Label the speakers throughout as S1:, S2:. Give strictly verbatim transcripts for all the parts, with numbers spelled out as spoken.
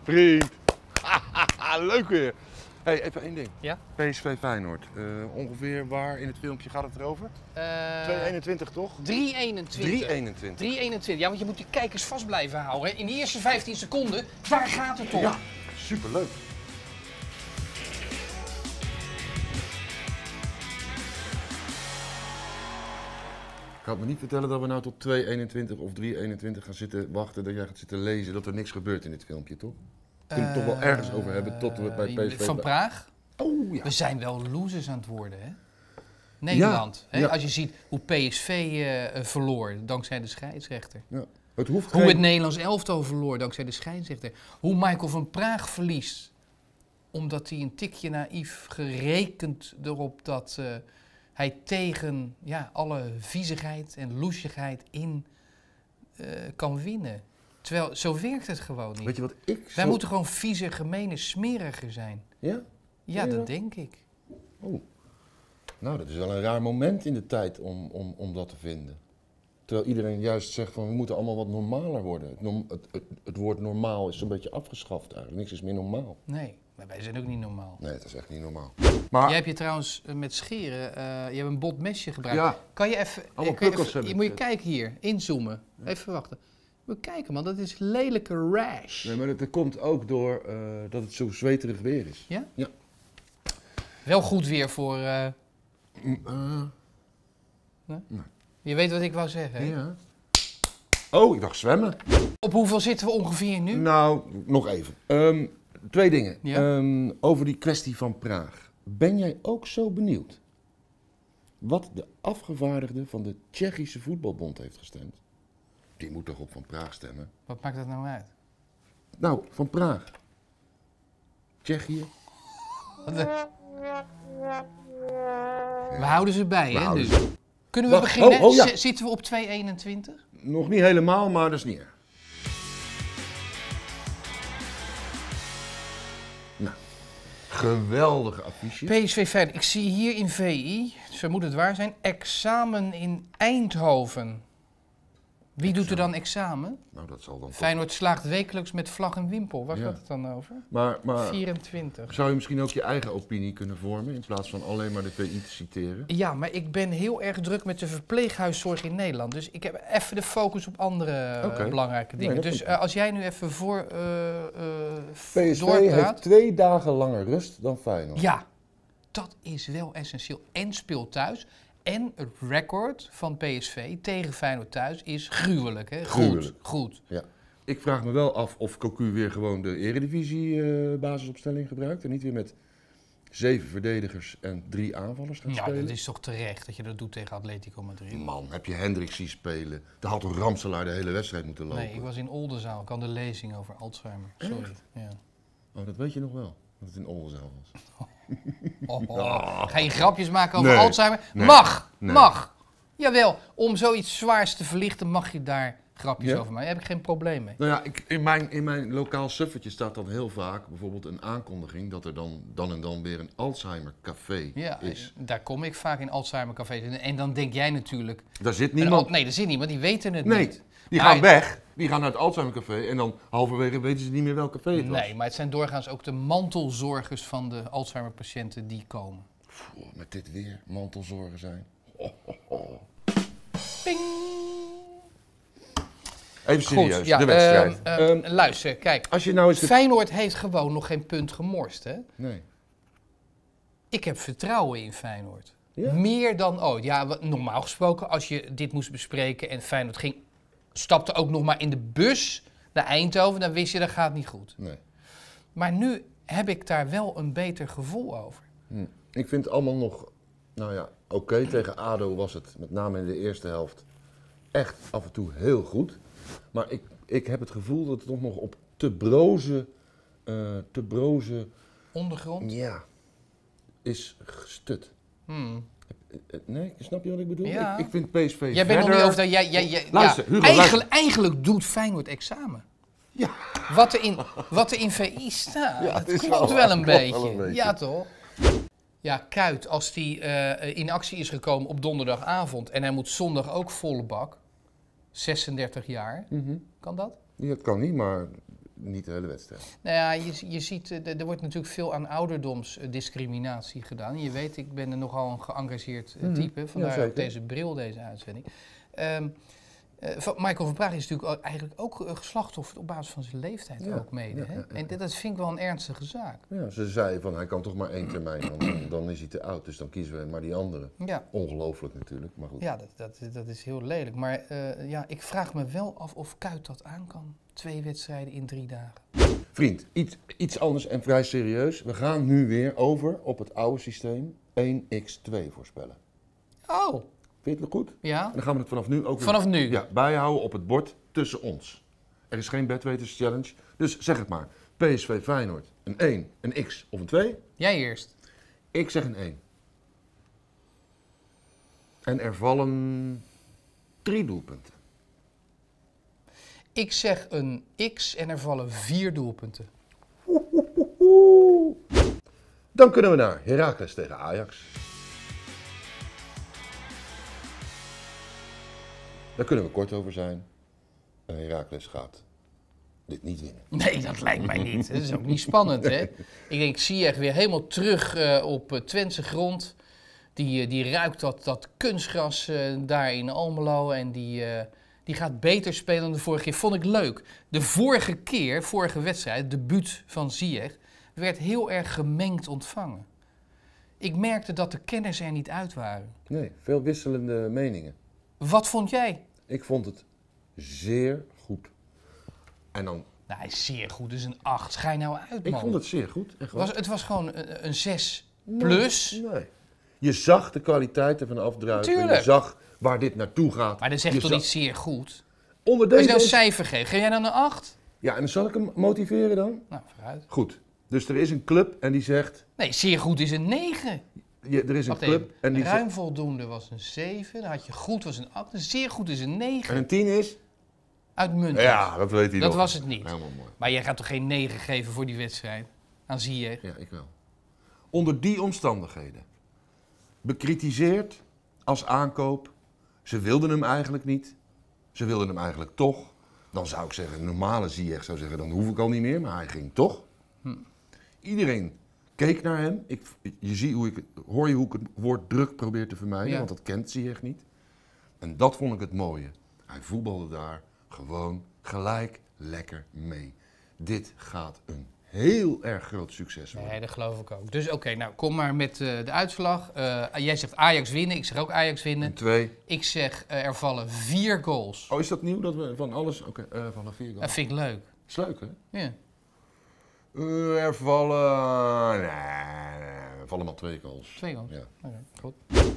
S1: Vriend. Leuk weer. Hey, even één ding.
S2: Ja?
S1: P S V Feyenoord. Uh, ongeveer waar in het filmpje gaat het erover?
S2: Uh,
S1: twee eenentwintig toch?
S2: drie eenentwintig.
S1: drie eenentwintig.
S2: drie eenentwintig. Ja, want je moet die kijkers vast blijven houden. Hè. In de eerste vijftien seconden, daar gaat het om.
S1: Ja, superleuk. Ik ga me niet vertellen dat we nou tot twee eenentwintig of drie eenentwintig gaan zitten wachten, dat jij gaat zitten lezen, dat er niks gebeurt in dit filmpje, toch? We kunnen het uh, toch wel ergens over hebben tot we bij P S V...
S2: Van Praag?
S1: Oh, ja.
S2: We zijn wel losers aan het worden, hè? Nederland. Ja, hè? Ja. Als je ziet hoe P S V uh, verloor, dankzij de scheidsrechter.
S1: Ja. Het hoeft
S2: hoe
S1: geen...
S2: het Nederlands elftal verloor, dankzij de scheidsrechter. Hoe Michael van Praag verliest, omdat hij een tikje naïef gerekend erop dat uh, hij tegen ja, alle viezigheid en loesigheid in uh, kan winnen. Terwijl, zo werkt het gewoon niet.
S1: Weet je wat ik
S2: Wij
S1: zo...
S2: moeten gewoon vieze, gemene, smeriger zijn.
S1: Ja?
S2: Ja,
S1: ja,
S2: dat denk ik.
S1: Oh. Nou, dat is wel een raar moment in de tijd om, om, om dat te vinden. Terwijl iedereen juist zegt van we moeten allemaal wat normaler worden. Het, norm, het, het, het woord normaal is een beetje afgeschaft eigenlijk. Niks is meer normaal.
S2: Nee, maar wij zijn ook niet normaal.
S1: Nee, dat is echt niet normaal. Maar...
S2: Jij hebt je trouwens met scheren, uh, je hebt een bot mesje gebruikt.
S1: Ja.
S2: Kan je even,
S1: Allemaal
S2: kan je,
S1: pukkels
S2: even je moet je kijken hier, inzoomen. Ja. Even wachten. Moet je kijken man, dat is lelijke rash.
S1: Nee, maar dat, dat komt ook door uh, dat het zo zweterig weer is.
S2: Ja?
S1: Ja.
S2: Wel goed weer voor... Uh...
S1: Uh,
S2: nee?
S1: Nee.
S2: Je weet wat ik wou zeggen, hè?
S1: Ja. Oh, ik dacht zwemmen.
S2: Op hoeveel zitten we ongeveer nu?
S1: Nou, nog even. Um, twee dingen.
S2: Ja?
S1: Um, over die kwestie van Praag. Ben jij ook zo benieuwd wat de afgevaardigde van de Tsjechische Voetbalbond heeft gestemd? Die moet toch op Van Praag stemmen?
S2: Wat maakt dat nou uit?
S1: Nou, Van Praag. Tsjechië.
S2: De... We houden ze bij,
S1: we
S2: hè?
S1: Dus.
S2: Ze. Kunnen we
S1: Wacht.
S2: beginnen?
S1: Oh, oh, ja.
S2: Z zitten we op twee eenentwintig?
S1: Nog niet helemaal, maar dat is niet erg. Nou, geweldige affiche.
S2: P S V Feyenoord. Ik zie hier in V I, zo moet het waar zijn, examen in Eindhoven. Wie examen. doet er dan examen?
S1: Nou, dat zal dan
S2: Feyenoord toch... slaagt wekelijks met vlag en wimpel. Waar
S1: ja.
S2: gaat het dan over?
S1: Maar, maar
S2: vierentwintig.
S1: Zou je misschien ook je eigen opinie kunnen vormen in plaats van alleen maar de V I te citeren?
S2: Ja, maar ik ben heel erg druk met de verpleeghuiszorg in Nederland. Dus ik heb even de focus op andere okay. uh, belangrijke dingen. Nee, dus uh, als jij nu even voor uh, uh,
S1: P S V
S2: doorpraat...
S1: heeft twee dagen langer rust dan Feyenoord.
S2: Ja, dat is wel essentieel. En speelt thuis. En het record van P S V tegen Feyenoord thuis is gruwelijk. Hè?
S1: Gruwelijk.
S2: Goed, goed.
S1: Ja. Ik vraag me wel af of Cocu weer gewoon de eredivisie uh, basisopstelling gebruikt. En niet weer met zeven verdedigers en drie aanvallers gaat
S2: ja,
S1: spelen.
S2: Dat is toch terecht dat je dat doet tegen Atletico Madrid.
S1: Man, heb je Hendricks zien spelen? Daar had toch Ramselaar de hele wedstrijd moeten lopen?
S2: Nee, ik was in Oldenzaal. Ik had de lezing over Alzheimer. Sorry. Ja.
S1: Oh, dat weet je nog wel. Dat het in Oldenzaal was.
S2: Oh, oh. Oh. Ga je grapjes maken over
S1: nee,
S2: Alzheimer?
S1: Nee,
S2: mag,
S1: nee.
S2: mag. Jawel, om zoiets zwaars te verlichten mag je daar grapjes
S1: ja?
S2: over maken. Daar heb ik geen probleem mee.
S1: Nou ja, ik, in, mijn, in mijn lokaal suffertje staat dan heel vaak bijvoorbeeld een aankondiging dat er dan, dan en dan weer een Alzheimer café
S2: ja,
S1: is.
S2: Daar kom ik vaak in Alzheimer cafés. En, en dan denk jij natuurlijk...
S1: Daar zit niemand.
S2: Een, nee, daar zit niemand. Die weten het
S1: nee,
S2: niet.
S1: die
S2: maar,
S1: gaan weg. Die gaan naar het Alzheimer café en dan halverwege weten ze niet meer welk café het was.
S2: Nee, maar het zijn doorgaans ook de mantelzorgers van de Alzheimer patiënten die komen.
S1: Pff, met dit weer mantelzorgen zijn. Oh, oh, oh.
S2: Ping!
S1: Even serieus,
S2: Goed, ja,
S1: de wedstrijd.
S2: Uh, uh,
S1: um,
S2: luister, kijk.
S1: Als je nou eens de...
S2: Feyenoord heeft gewoon nog geen punt gemorst, hè?
S1: Nee.
S2: Ik heb vertrouwen in Feyenoord.
S1: Ja?
S2: Meer dan ooit. Ja, wat, normaal gesproken, als je dit moest bespreken en Feyenoord ging, stapte ook nog maar in de bus naar Eindhoven, dan wist je dat gaat niet goed.
S1: Nee.
S2: Maar nu heb ik daar wel een beter gevoel over.
S1: Hm. Ik vind het allemaal nog, nou ja, oké. Okay. Tegen A D O was het, met name in de eerste helft, echt af en toe heel goed. Maar ik, ik heb het gevoel dat het toch nog op te broze, uh, te broze...
S2: Ondergrond?
S1: Ja, is gestut.
S2: Hmm.
S1: Nee, snap je wat ik bedoel?
S2: Ja.
S1: Ik, ik vind P S V
S2: Jij
S1: verder...
S2: bent nog niet over dat... Jij, jij, jij,
S1: luister,
S2: ja,
S1: Hugo,
S2: eigenlijk,
S1: luister.
S2: eigenlijk doet Feyenoord examen.
S1: Ja.
S2: Wat er in, wat er in V I staat,
S1: Ja,
S2: het
S1: het is
S2: klopt
S1: wel,
S2: wel, een,
S1: klopt
S2: beetje.
S1: wel een beetje.
S2: Ja, toch? Ja, Kuyt, als die uh, in actie is gekomen op donderdagavond en hij moet zondag ook volle bak, zesendertig jaar,
S1: Mm-hmm.
S2: kan dat?
S1: Ja, dat kan niet, maar niet de hele wedstrijd.
S2: Nou ja, je, je ziet, uh, er wordt natuurlijk veel aan ouderdomsdiscriminatie gedaan. Je weet, ik ben er nogal een geëngageerd uh, type, mm-hmm. vandaar ja, ook deze bril, deze uitzending. Um, uh, Michael van Praag is natuurlijk eigenlijk ook uh, geslachtofferd op basis van zijn leeftijd ja, ook mede. Ja, hè? Ja, ja. En dat vind ik wel een ernstige zaak.
S1: Ja, ze zei van hij kan toch maar één termijn, want dan, dan is hij te oud. Dus dan kiezen we maar die andere. Ja. Ongelooflijk natuurlijk, maar goed.
S2: Ja, dat, dat, dat is heel lelijk. Maar uh, ja, ik vraag me wel af of Kuyt dat aan kan. Twee wedstrijden in drie dagen.
S1: Vriend, iets, iets anders en vrij serieus. We gaan nu weer over op het oude systeem één bij twee voorspellen.
S2: Oh.
S1: Vind je het goed?
S2: Ja.
S1: En dan gaan we het vanaf nu ook weer
S2: vanaf nu?
S1: Ja, bijhouden op het bord tussen ons. Er is geen bedweters challenge. Dus zeg het maar. P S V Feyenoord. Een één, een X of een twee?
S2: Jij eerst.
S1: Ik zeg een één. En er vallen drie doelpunten.
S2: Ik zeg een X en er vallen vier doelpunten.
S1: Dan kunnen we naar Heracles tegen Ajax. Daar kunnen we kort over zijn. Heracles gaat dit niet winnen.
S2: Nee, dat lijkt mij niet. Dat is ook niet spannend, hè? Ik denk, Ziyech weer helemaal terug uh, op uh, Twentse grond. Die, uh, die ruikt dat, dat kunstgras uh, daar in Almelo en die... Uh, Die gaat beter spelen dan de vorige keer. Vond ik leuk. De vorige keer, vorige wedstrijd, het debuut van Ziyech, werd heel erg gemengd ontvangen. Ik merkte dat de kenners er niet uit waren.
S1: Nee, veel wisselende meningen.
S2: Wat vond jij?
S1: Ik vond het zeer goed. En dan...
S2: Nou, hij is zeer goed. Dus een acht. Ga je nou uit, man.
S1: Ik vond het zeer goed.
S2: Het was, het was gewoon een, een zes plus.
S1: Nee, nee. Je zag de kwaliteit ervan afdruipen.
S2: Tuurlijk.
S1: Je zag waar dit naartoe gaat.
S2: Maar dat zegt
S1: je
S2: toch
S1: zag...
S2: niet zeer goed?
S1: Onder deze...
S2: Als je nou een cijfer geeft, geef jij dan een acht?
S1: Ja, en dan zal ik hem motiveren dan?
S2: Nou, vooruit.
S1: Goed. Dus er is een club en die zegt...
S2: Nee, zeer goed is een negen.
S1: Je, er is
S2: Wacht
S1: een club
S2: even.
S1: en die
S2: Ruim
S1: zegt...
S2: voldoende was een zeven. Dan had je goed was een acht. En zeer goed is een negen.
S1: En een tien is?
S2: Uitmuntend.
S1: Ja, dat weet hij
S2: Dat
S1: nog.
S2: was het niet.
S1: Helemaal mooi.
S2: Maar jij gaat toch geen negen geven voor die wedstrijd? Aan Ziyech?
S1: Ja, ik wel. Onder die omstandigheden. Bekritiseerd als aankoop. Ze wilden hem eigenlijk niet. Ze wilden hem eigenlijk toch. Dan zou ik zeggen, een normale Ziyech zou zeggen, dan hoef ik al niet meer. Maar hij ging toch. Hm. Iedereen keek naar hem. Ik, je ziet hoe ik, hoor je hoe ik het woord druk probeer te vermijden. Ja. Want dat kent Ziyech niet. En dat vond ik het mooie. Hij voetbalde daar gewoon gelijk lekker mee. Dit gaat een heel erg groot succes worden.
S2: Nee, dat geloof ik ook. Dus oké, okay, nou kom maar met uh, de uitslag. Uh, jij zegt Ajax winnen, ik zeg ook Ajax winnen.
S1: En twee.
S2: Ik zeg uh, er vallen vier goals.
S1: Oh, is dat nieuw dat we van alles... Oké, okay, uh, vallen vier goals.
S2: Dat vind ik leuk.
S1: Is leuk, hè?
S2: Ja.
S1: Uh, er vallen... Nee, nee, er vallen maar twee goals.
S2: Twee goals?
S1: Ja.
S2: Oké, okay, goed.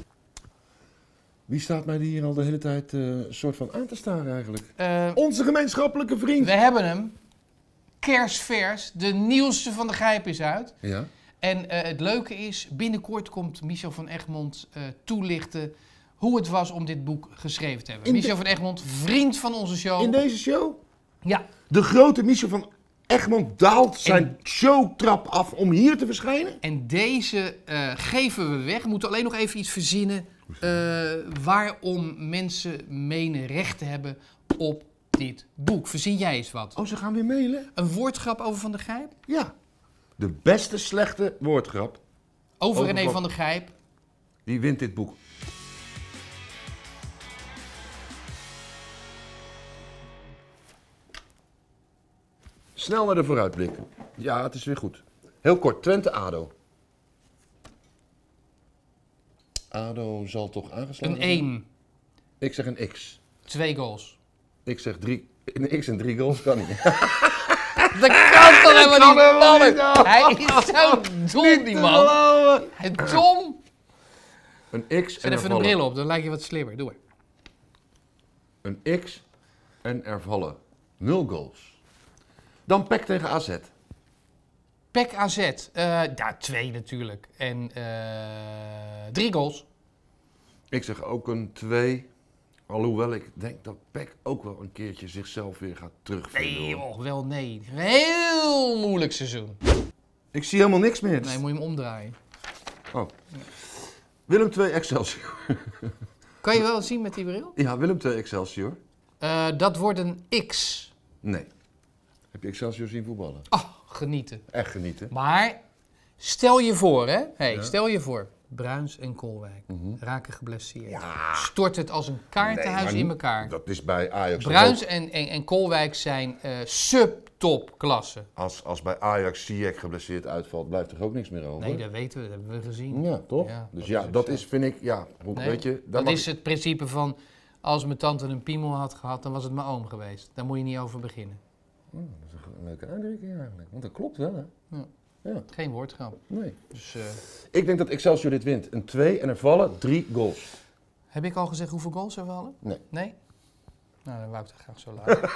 S1: Wie staat mij hier al de hele tijd een uh, soort van aan te staren eigenlijk?
S2: Uh,
S1: Onze gemeenschappelijke vriend.
S2: We hebben hem. Kerstvers. De nieuwste van de Gijp is uit.
S1: Ja.
S2: En uh, het leuke is, binnenkort komt Michel van Egmond uh, toelichten hoe het was om dit boek geschreven te hebben. In Michel de... van Egmond, vriend van onze show.
S1: In deze show?
S2: Ja.
S1: De grote Michel van Egmond daalt zijn en... showtrap af om hier te verschijnen?
S2: En deze uh, geven we weg. We moeten alleen nog even iets verzinnen uh, waarom mensen menen recht te hebben op dit boek. Verzin jij eens wat?
S1: Oh, ze gaan weer mailen?
S2: Een woordgrap over Van der Gijp?
S1: Ja. De beste slechte woordgrap.
S2: Over, over René van... van der Gijp.
S1: Die wint dit boek. Snel naar de vooruitblik. Ja, het is weer goed. Heel kort, Twente-Ado. Ado zal toch aangeslagen
S2: een één.
S1: Ik zeg een X.
S2: Twee goals.
S1: Ik zeg drie. Een X en drie goals kan niet.
S2: Dat kan toch helemaal niet, mannen? Hij is zo dom, die man. Hij is dom.
S1: Een X
S2: Zet
S1: en er
S2: even
S1: vallen...
S2: een bril op, dan lijkt je wat slimmer. Doe maar.
S1: Een X en er vallen nul goals. Dan P E C tegen A Z.
S2: P E C A Z. Uh, ja, twee natuurlijk. En uh, drie goals.
S1: Ik zeg ook een twee. Alhoewel ik denk dat P E C ook wel een keertje zichzelf weer gaat terugvinden.
S2: Nee joh, wel nee. Een heel moeilijk seizoen.
S1: Ik zie helemaal niks meer.
S2: Nee, moet je hem omdraaien.
S1: Oh. Willem twee Excelsior.
S2: Kan je wel zien met die bril?
S1: Ja, Willem twee Excelsior.
S2: Uh, dat wordt een X.
S1: Nee. Heb je Excelsior zien voetballen?
S2: Oh, genieten.
S1: Echt genieten.
S2: Maar stel je voor, hè? Hey,
S1: Ja.
S2: Stel je voor, Bruins en Koolwijk
S1: Mhm.
S2: raken geblesseerd.
S1: Ja.
S2: Stort het als een kaartenhuis
S1: Nee,
S2: in
S1: maar
S2: elkaar.
S1: Dat is bij Ajax toch
S2: Bruins
S1: ook.
S2: en, en, en Koolwijk zijn uh, subtopklasse.
S1: Als, als bij Ajax Ziyech geblesseerd uitvalt, blijft er ook niks meer over.
S2: Nee, dat weten we, dat hebben we gezien.
S1: Ja, toch?
S2: Ja,
S1: dus
S2: dat
S1: ja,
S2: is ook
S1: dat
S2: zo.
S1: is, vind ik, ja, hoe,
S2: Nee,
S1: weet je... daar
S2: dat
S1: mag
S2: is het principe van, als mijn tante een piemel had gehad, dan was het mijn oom geweest. Daar moet je niet over beginnen.
S1: Oh, dat is een leuke uitdrukking eigenlijk. Want dat klopt wel, hè?
S2: Ja.
S1: Ja,
S2: Geen woordgrap.
S1: nee.
S2: Dus, uh,
S1: Ik denk dat Excelsior dit wint. Een twee en er vallen drie goals.
S2: heb ik al gezegd hoeveel goals er vallen?
S1: Nee.
S2: Nee? Nou, dan wou ik het graag zo laten.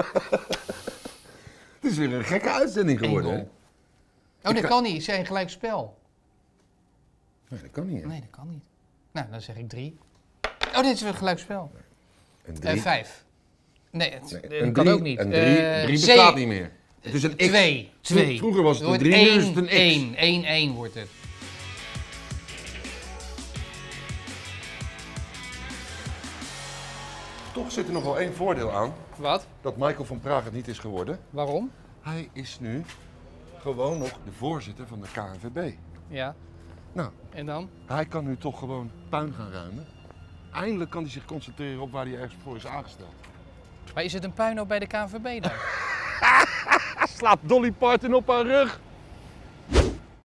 S1: Het is weer een gekke uitzending
S2: Eén
S1: geworden, hè?
S2: goal. Oh, dat
S1: ga-
S2: kan niet. Zijn gelijk spel.
S1: Nee, dat kan niet, hè?
S2: Nee, dat kan niet. Nou, dan zeg ik drie. Oh, dit is weer gelijk spel.
S1: Een
S2: Eh
S1: drie.
S2: vijf. Nee, het,
S1: Nee,
S2: dat
S1: een
S2: kan
S1: drie,
S2: ook niet.
S1: Een drie,
S2: Eh,
S1: drie
S2: zeven.
S1: bestaat niet meer. Het is een x.
S2: Twee. Twee.
S1: Vroeger was het een
S2: wordt
S1: drie, nu
S2: één,
S1: is het een x.
S2: één. één, één wordt het.
S1: Toch zit er nog wel één voordeel aan.
S2: Wat?
S1: Dat Michael van Praag het niet is geworden.
S2: Waarom?
S1: Hij is nu gewoon nog de voorzitter van de K N V B.
S2: Ja.
S1: Nou,
S2: En dan?
S1: hij kan nu toch gewoon puin gaan ruimen. Eindelijk kan hij zich concentreren op waar hij ergens voor is aangesteld.
S2: Maar is het een puinhoop bij de K N V B dan?
S1: Slaat Dolly Parton op haar rug.